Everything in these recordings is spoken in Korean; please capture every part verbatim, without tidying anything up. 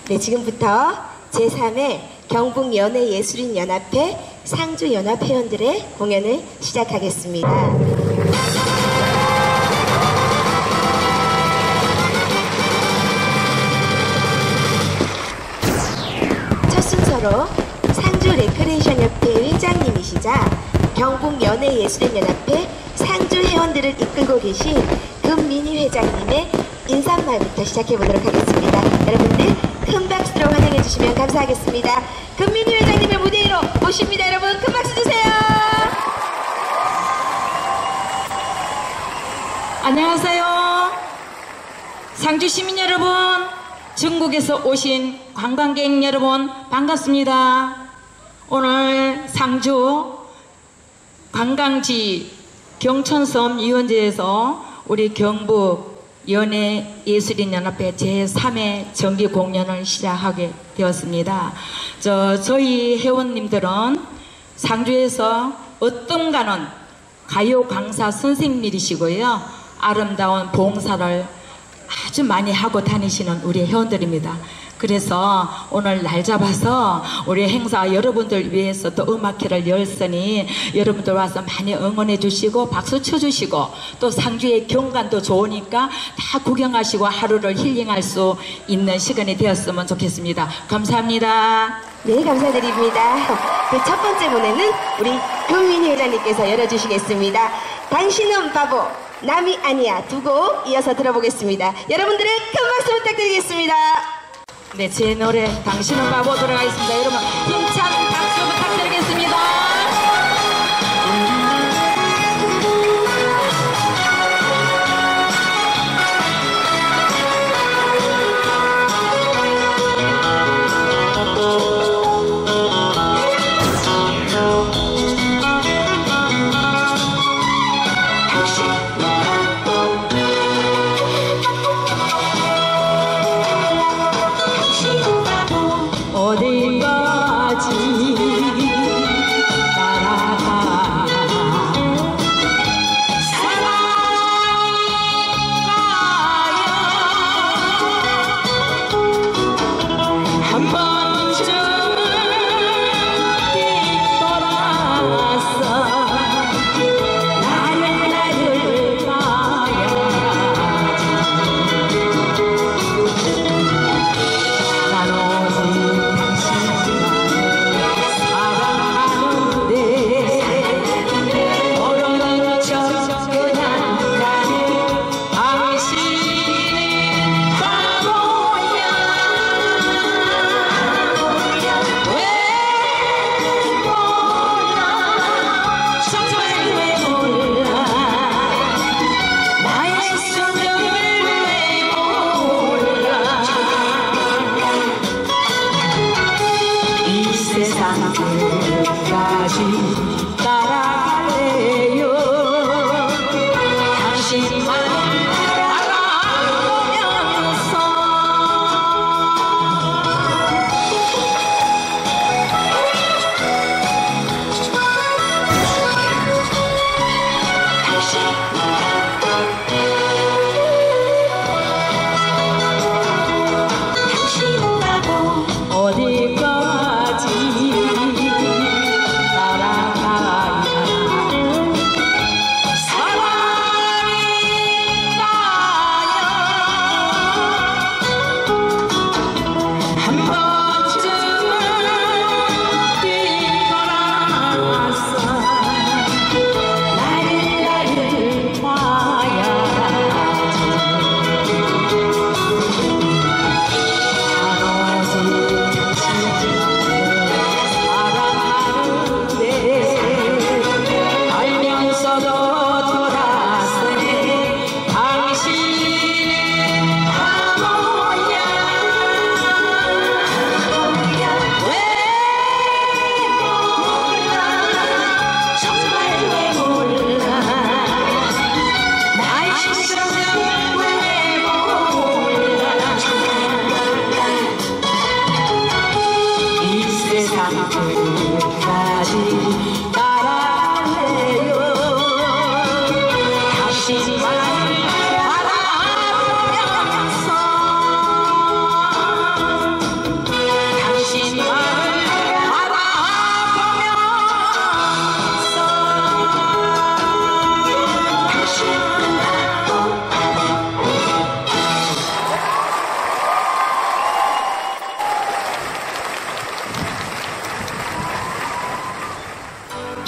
네, 지금부터 제삼회 경북연예예술인연합회 상주연합회원들의 공연을 시작하겠습니다. 첫 순서로 상주 레크레이션협회 회장님이시자 경북연예예술인연합회 상주 회원들을 이끌고 계신 금민희 회장님의 인사말부터 시작해보도록 하겠습니다. 여러분들 큰 박수로 환영해 주시면 감사하겠습니다. 금민희 회장님의 무대 위로 모십니다. 여러분 큰 박수 주세요. 안녕하세요. 상주 시민 여러분, 전국에서 오신 관광객 여러분 반갑습니다. 오늘 상주 관광지 경천섬 유원지에서 우리 경북 연예예술인연합회 제삼회 정기 공연을 시작하게 되었습니다. 저, 저희 회원님들은 상주에서 어떤가는 가요 강사 선생님이시고요. 아름다운 봉사를 아주 많이 하고 다니시는 우리 회원들입니다. 그래서 오늘 날 잡아서 우리 행사 여러분들 위해서 또 음악회를 열었으니 여러분들 와서 많이 응원해 주시고 박수 쳐주시고 또 상주의 경관도 좋으니까 다 구경하시고 하루를 힐링할 수 있는 시간이 되었으면 좋겠습니다. 감사합니다. 네, 감사드립니다. 그 첫 번째 무대는 우리 금민희 회장님께서 열어주시겠습니다. 당신은 바보 남이 아니야 두 곡 이어서 들어보겠습니다. 여러분들의 큰 박수 부탁드리겠습니다. 네, 제 노래 당신은 바보 들어가겠습니다. 여러분 힘찬 박수 부탁드리겠습니다.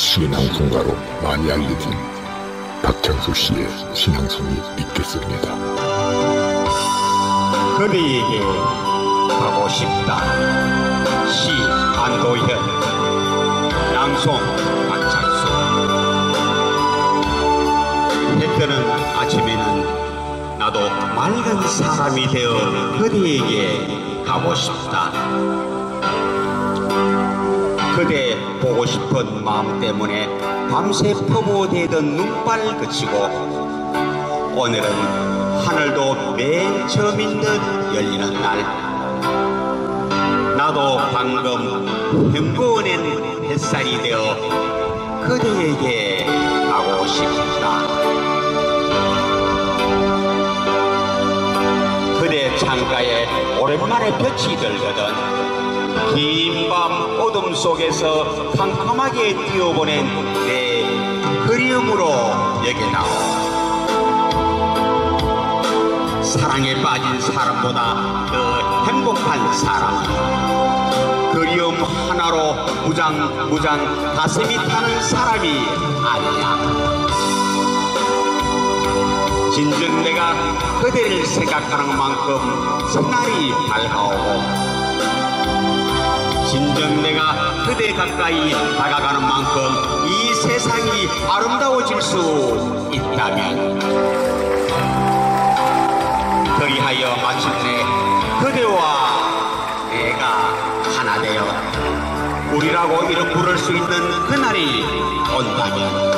신앙송가로 많이 알려진 박창수 씨의 신앙송이 있겠습니다. 그대에게 가고 싶다. 시 안도현, 낭송 박창수. 해 뜨는 아침에는 나도 맑은 사람이 되어 그대에게 가고 싶다. 그대 보고 싶은 마음 때문에 밤새 퍼부어대던 눈발 그치고 오늘은 하늘도 맨 처음인 듯 열리는 날, 나도 방금 헹구어낸 햇살이 되어 그대에게 가고 싶다. 그대 창가에 오랜만에 빛이 들거든 긴 밤 어둠 속에서 캄캄하게 뛰어보낸 내 그리움으로 여겨나오. 사랑에 빠진 사람보다 더 행복한 사람, 그리움 하나로 무장무장 가슴이 타는 사람이 아니야. 진정 내가 그대를 생각하는 만큼 새날이 밝아오고, 진정 내가 그대 가까이 다가가는 만큼 이 세상이 아름다워질 수 있다면, 그리하여 마침내 그대와 내가 하나 되어 우리라고 이름 부를 수 있는 그날이 온다면,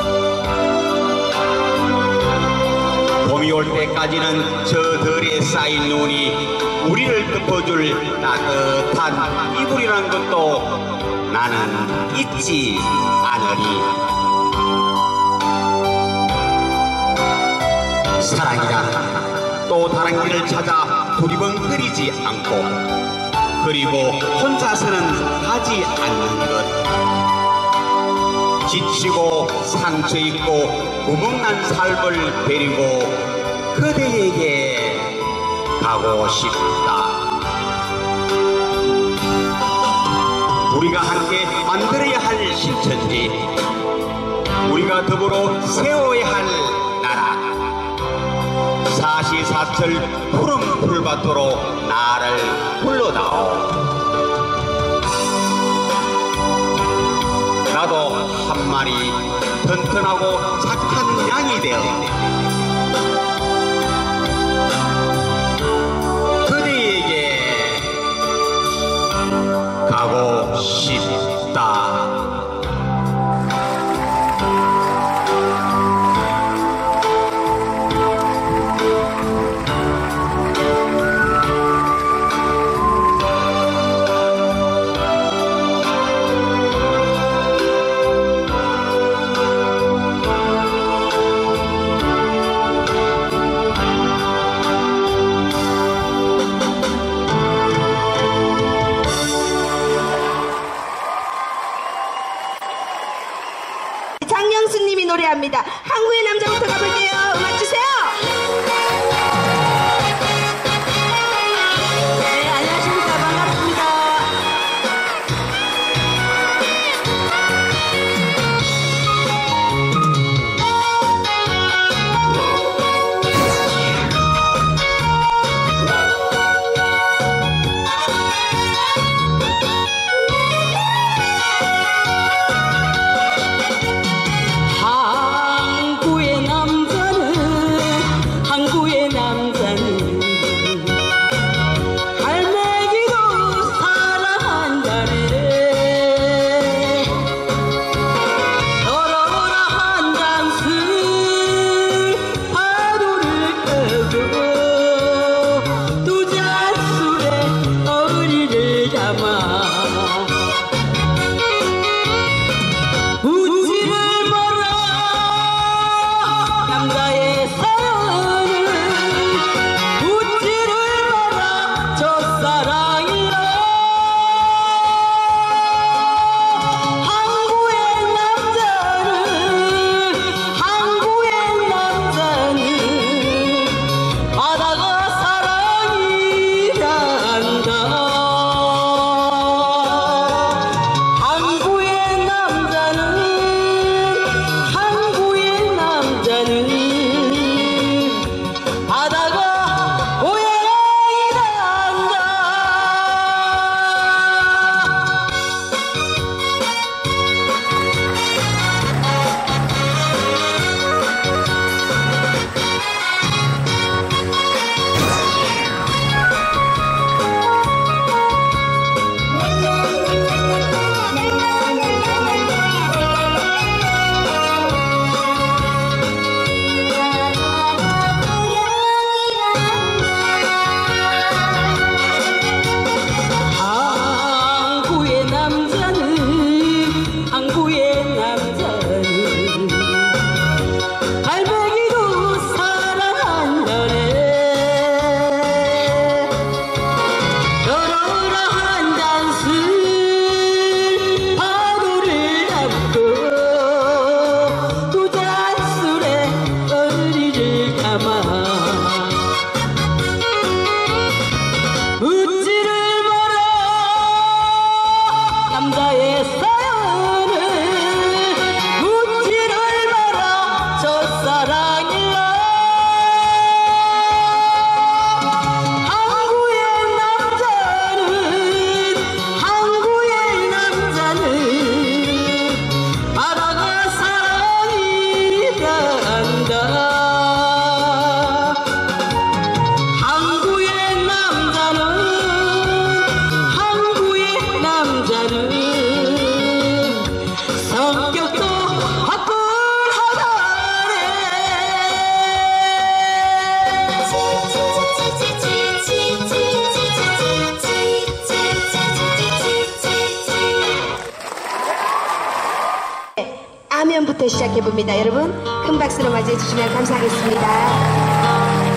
봄이 올 때까지는 저 덜에 쌓인 눈이 우리를 덮어줄 따뜻한 이불이라는 것도 나는 잊지 않으리. 사랑이란 또 다른 길을 찾아 두리번거리지 않고, 그리고 혼자서는 가지 않는 것. 지치고 상처 입고 구멍난 삶을 데리고 그대에게 가고 싶다. 우리가 함께 만들어야 할 신천지, 우리가 더불어 세워야 할 나라, 사시사철 푸른 풀밭으로 나를 불러다오. 나도 한 마리 튼튼하고 착한 양이 되어 그대에게 가고 싶다. 마음부터 시작해봅니다. 여러분 큰 박수로 맞이해 주시면 감사하겠습니다.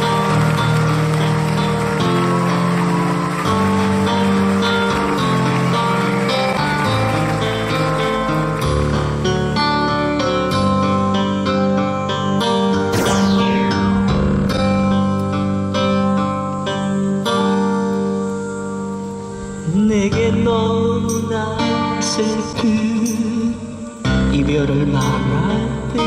내게 너무나 슬픈 이별을 말할 때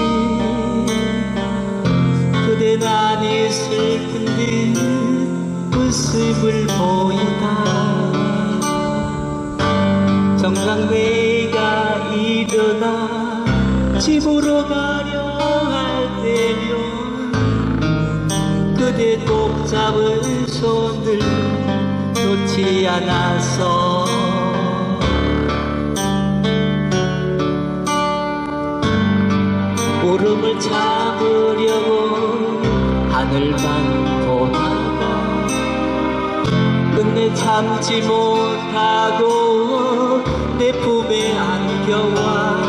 그댄 아니 슬픈 듯 웃음을 보이다. 정작 내가 일어나 집으로 가려 할 때면 그대 꼭 잡은 손을 놓지 않아서 울음을 참으려고 하늘만 보다가 끝내 참지 못하고 내 품에 안겨와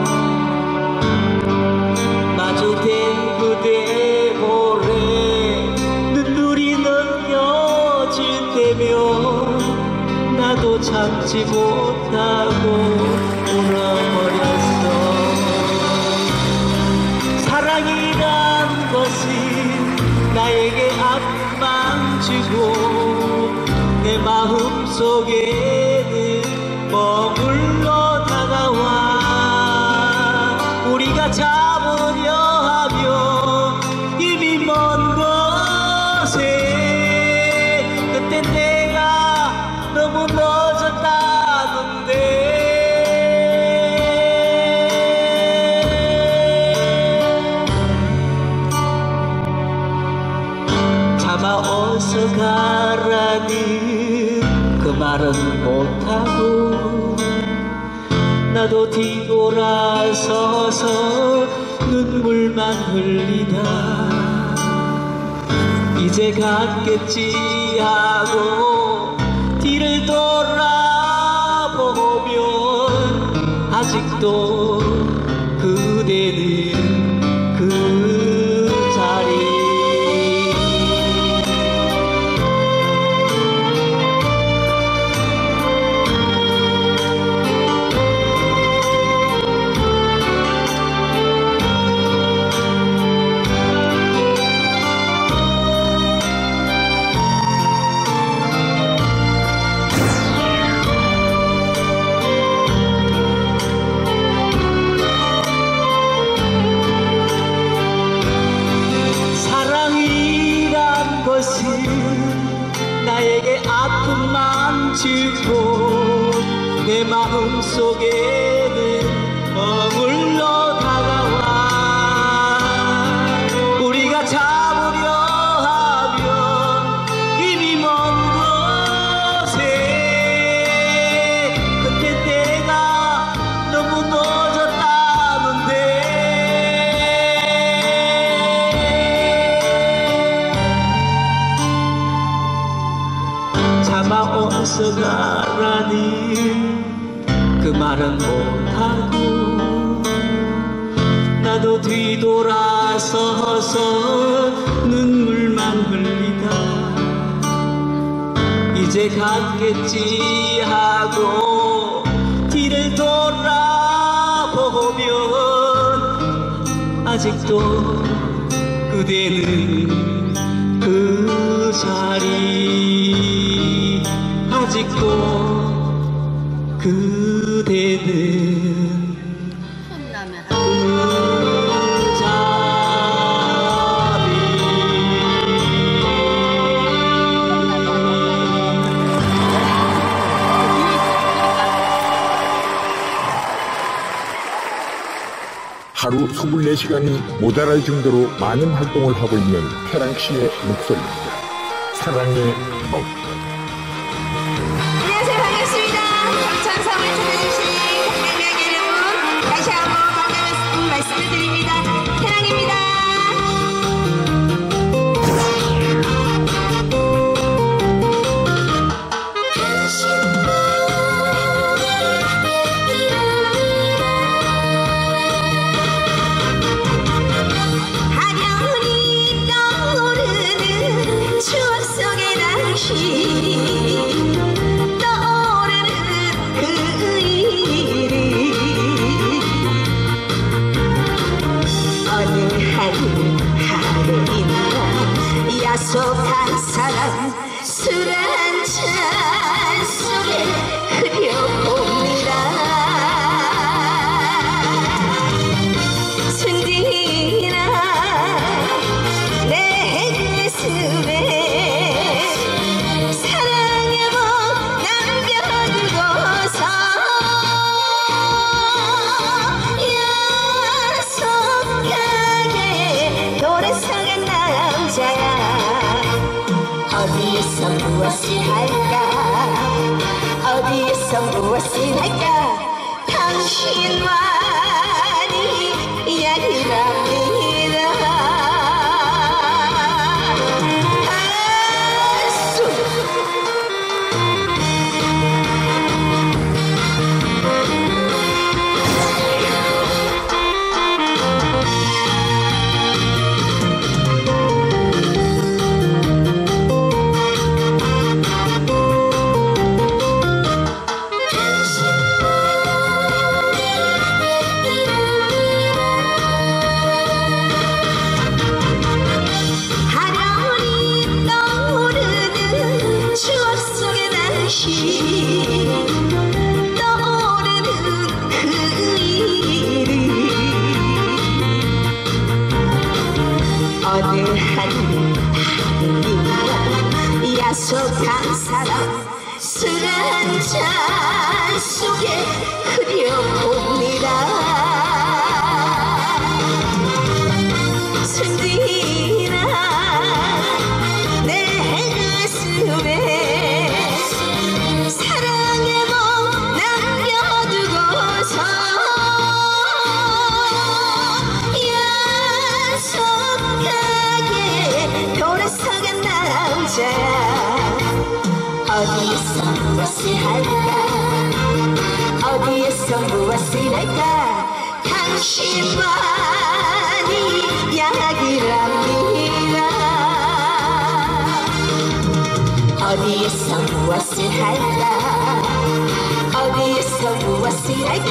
마주된 그대 볼에 눈물이 넘겨질 때면 나도 참지 못하고 울어버렸어. 사랑이란 것은 나에게 아픔만 주고 내 마음속에는 머물러 다가와 우리가 잡으려 하며 이미 먼 곳에 그때 내가 너무 늦었다던데 잡아 어서 가라는 그 말은 못하고 나도 뒤돌아서서 눈물만 흘리다 이제 갔겠지 하고 뒤를 돌아보면 아직도 그대는 그 자리 나에게 아픔만 주고 내 마음속에는 머물러 다가와 우리가 잡으려 하면 이미 먼 곳에 그때 내가 너무 늦었다는데 잡아 어서 가라는 그 말은 못하고 나도 뒤돌아서서 눈물만 흘리다 이제 갔겠지 하고 뒤를 돌아보면 아직도 그대는 그 자리 아직도 그대는 그 자리 하루 이십사 시간이 모자랄 정도로 많은 활동을 하고 있는 태랑 씨의 목소리입니다. 사랑의 먹. 안녕하세요. 반갑습니다. 감천성을 찾아주신 관광객 여러분 다시 한번 반가운 말씀을 드립니다. 태랑입니다. 어디서 무엇을 할까 당신만이 약이랍니다. 떠오르는 그 일이 어느 한 야속한 사람 술 한잔 속에 흐려봅니다. 순진한 내 가슴에 사랑의 몸 남겨두고서 야속하게 돌아서간 남자야. 어디에서 무엇을 할까 어디에서 무엇을 할까 당신만이 약이랍니다. 어디에서 무엇을 할까 어디에서 무엇을 할까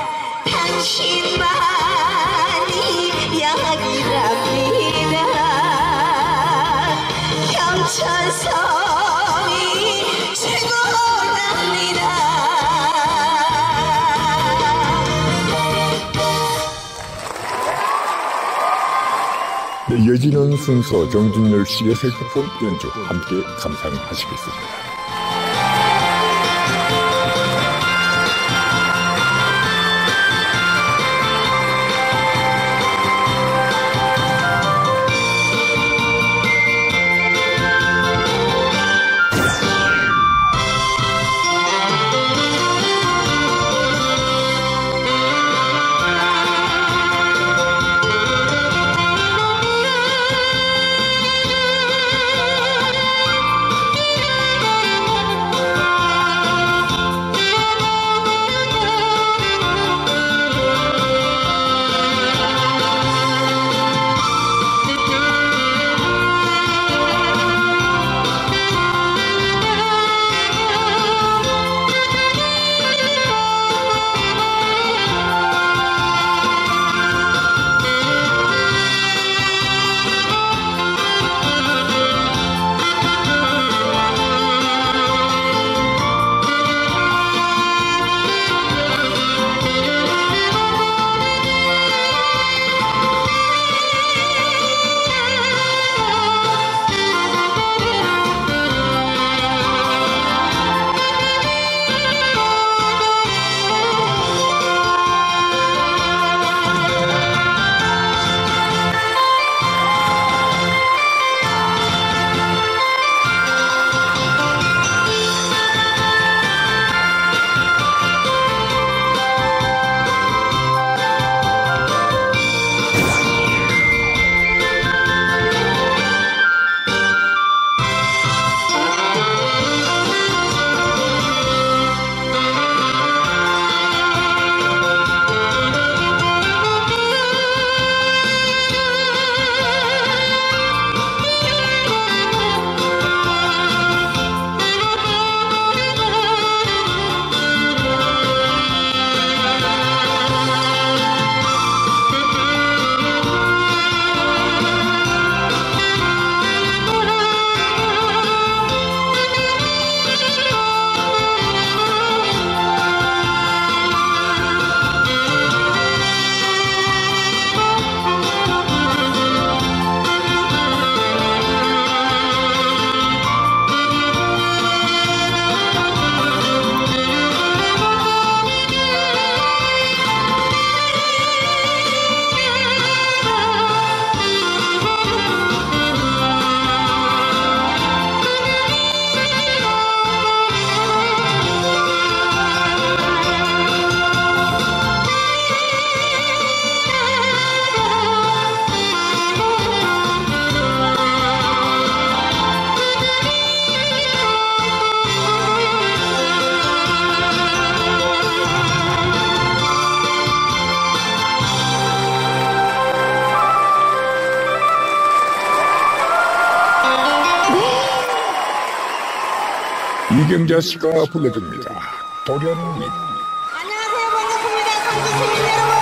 당신만이 약이랍니다. 경천성이 최고랍니다. 네, 이어지는 순서 정준열 씨의 색소폰 연주 함께 감상하시겠습니다. 아 이경자 씨가 불러줍니다. 도련님. 안녕하세요. 반갑습니다. 광주 시민 여러분.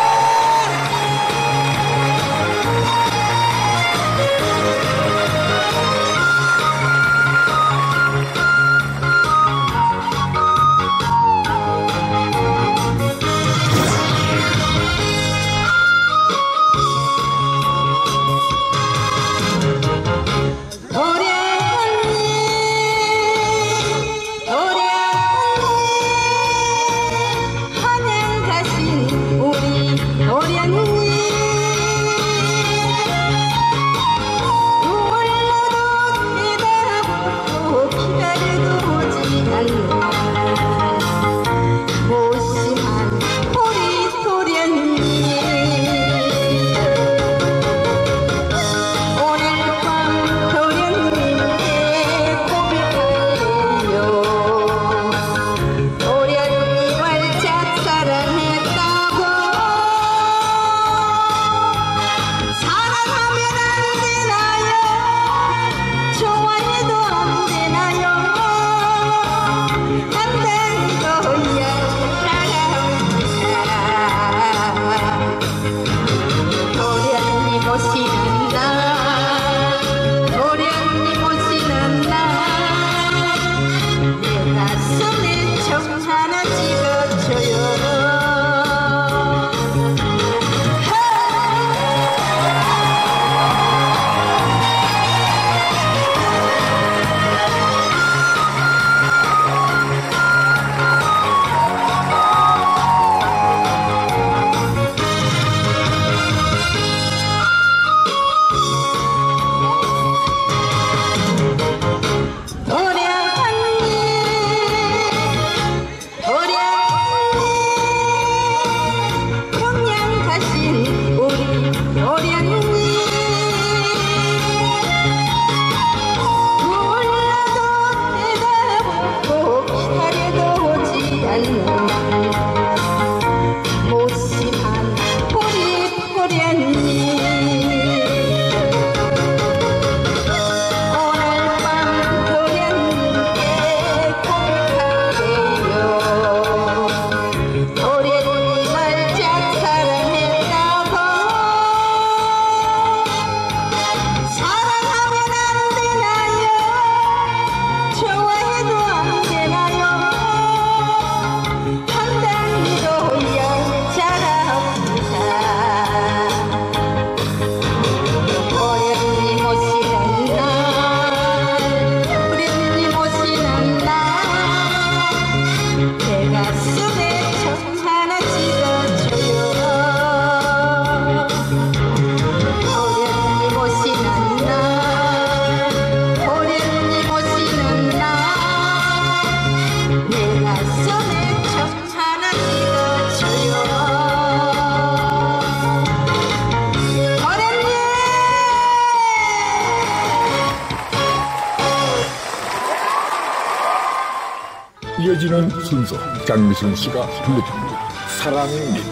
이어지는 순서 장미승 씨가 불러줍니다. 사랑입니다.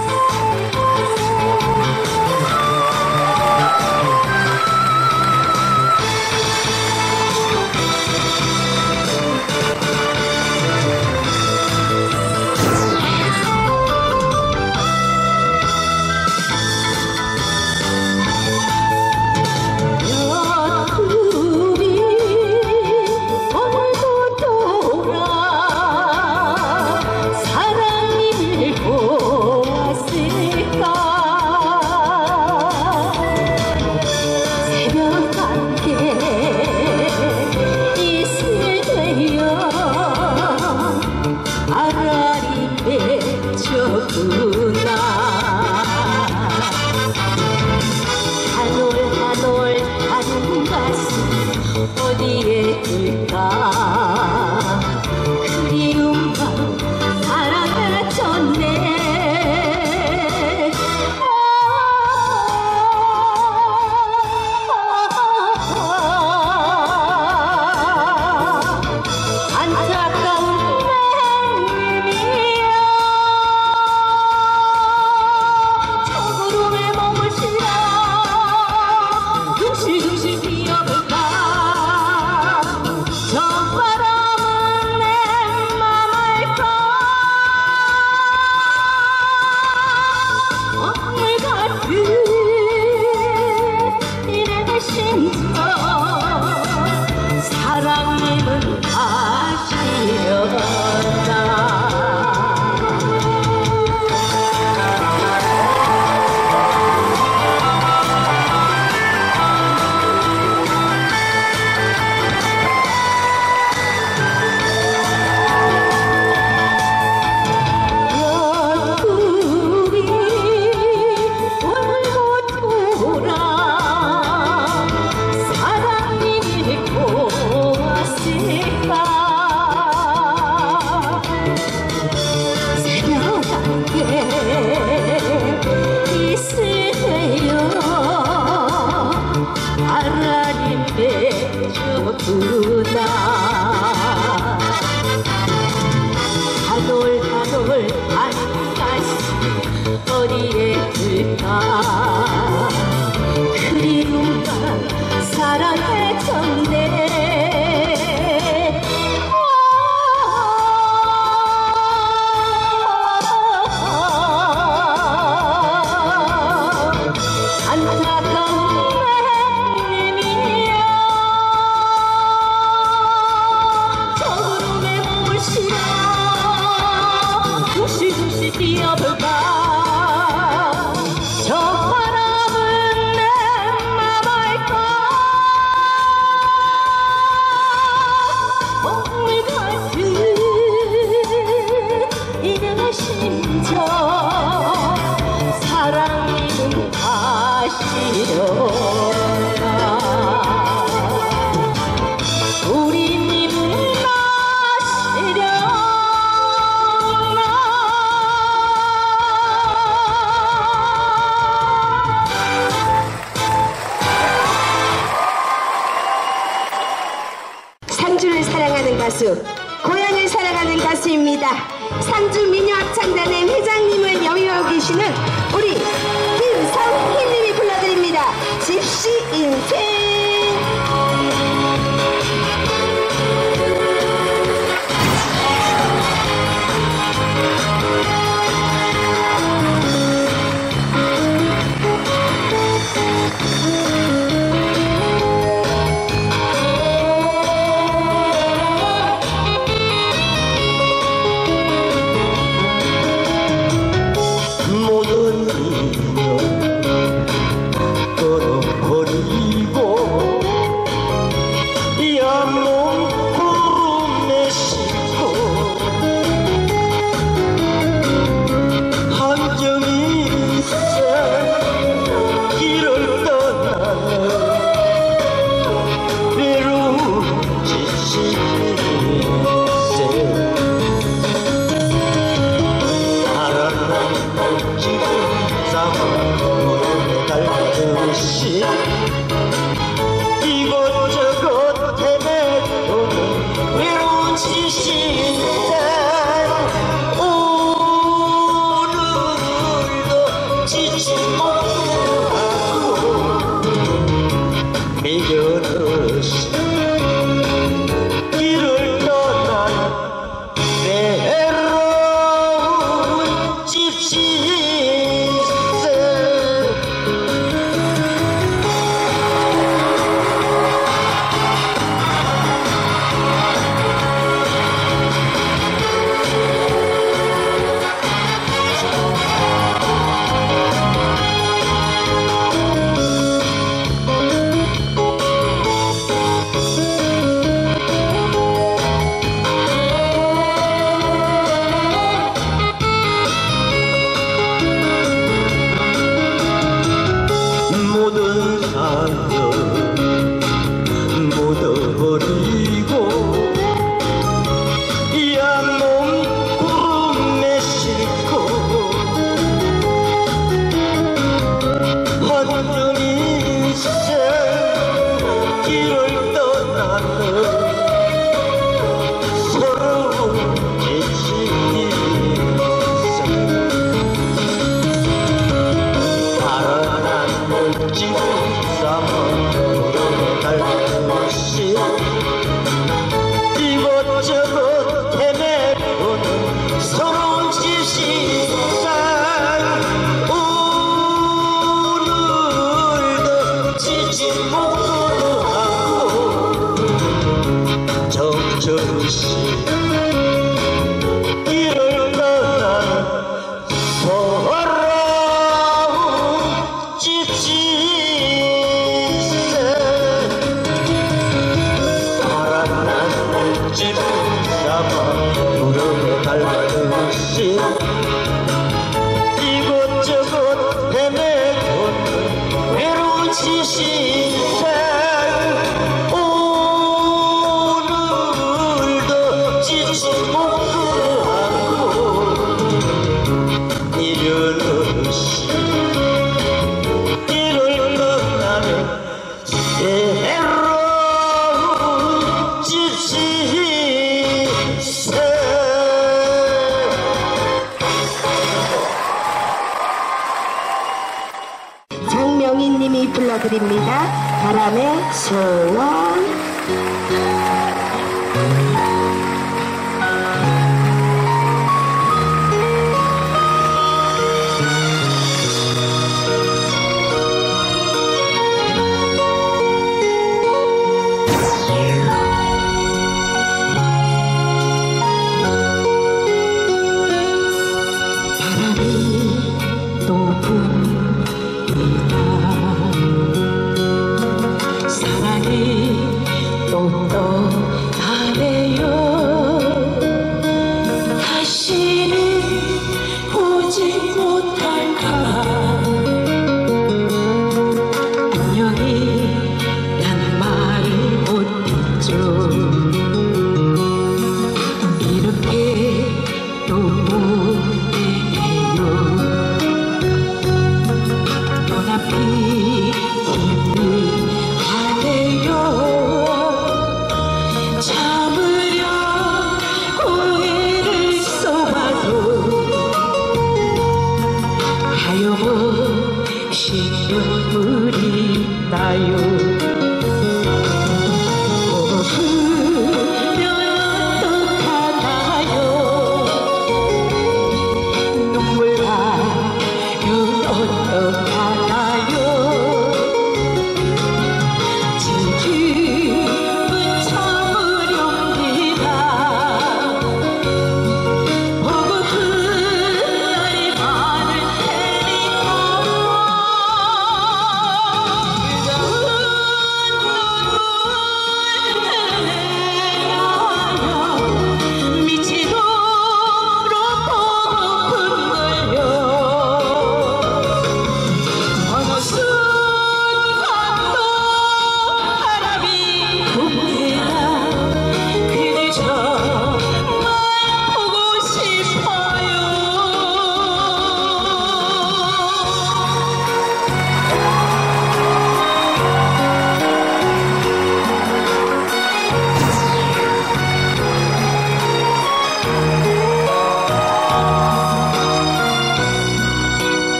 어디에 있을까 그리움 밤 사랑해졌네 안타까운 내 님이여 그리움과 사랑했던데 안타까운 내 저구름에 몸을 실어 굿시굿시 뛰어볼까 저 바람은 내 맘알까梦같은 이내 심정 사랑이는 다시려나 우린 이는 마시려나 상주를 사랑하는 가수, 고향을 사랑하는 가수입니다. 상주 민요합창단의 회장님을 영위하고 계시는 우리 김성희님이 불러드립니다. 집시 인생. 모든 인연 끊어버리고 들려드립니다. 바람의 소원.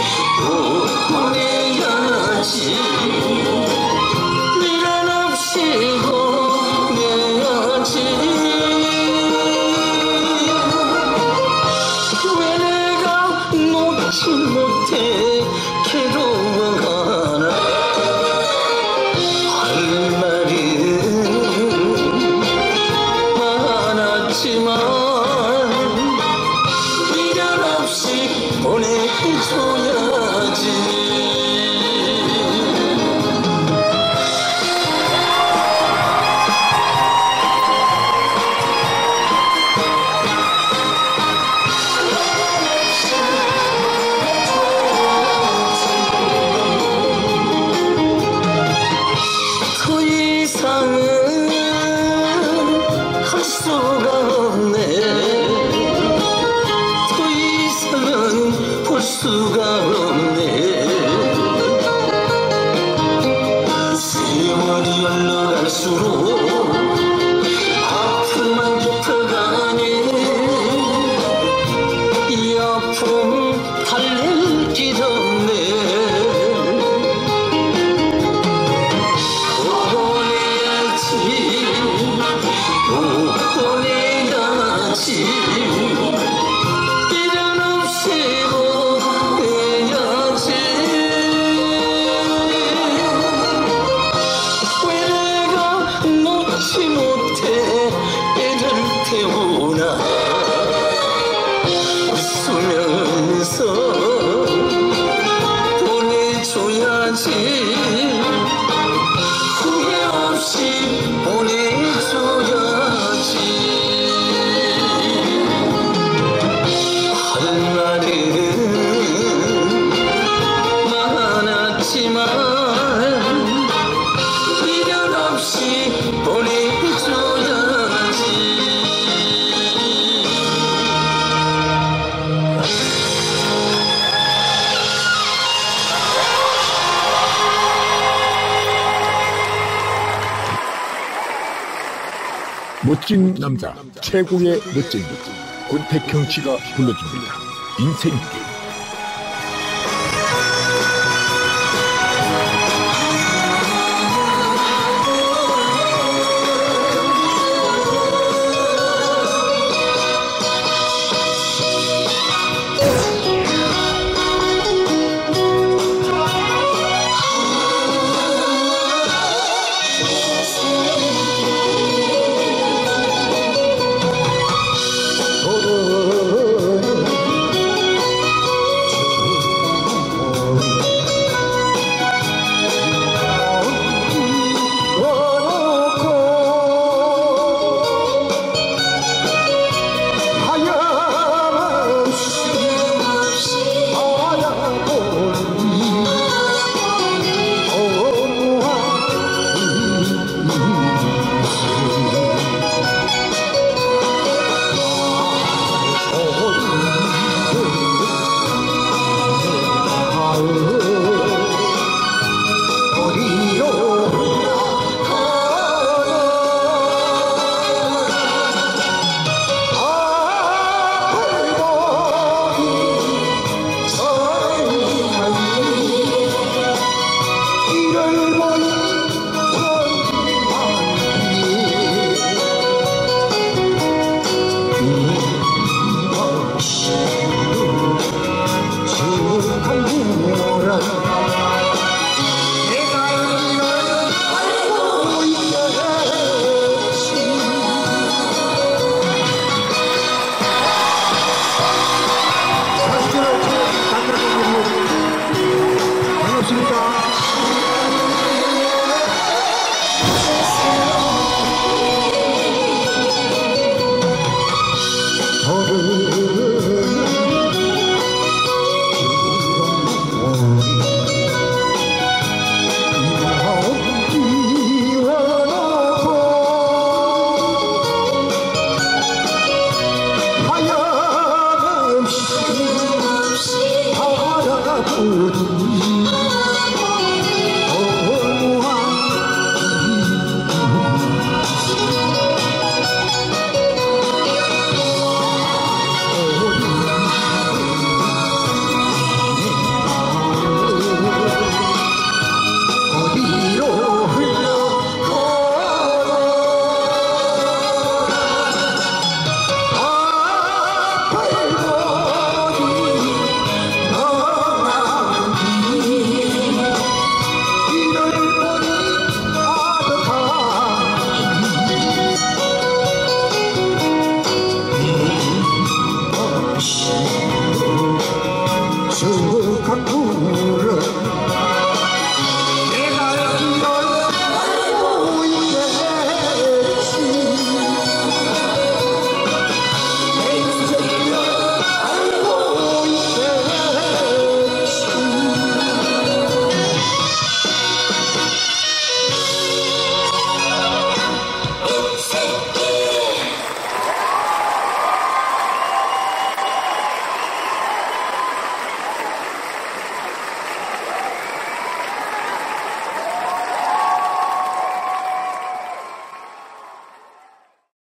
보내야지 미련 없이 놓지 못해 괴로워가나 할 말은 많았지만 미련 없이 보내줘야지. 더 이상은 할 수가 없네. 더 이상은 볼 수가 없네. 세월이 흘러갈수록 아픔만 깊어가네. 이 아픔 달랠 길 없네. 보내야지 또 보내야지. 미련 없이 보내야지. 왜 내가 놓지 못해 애를 태우나 웃으면서 보내줘야지. 후회 없이 보내줘야지. 할 말은 많았지만 미련 없이 보내줘야지. 멋진 남자, 최고의 멋쟁이 권태경 씨가 불러줍니다. 인생길. 하얀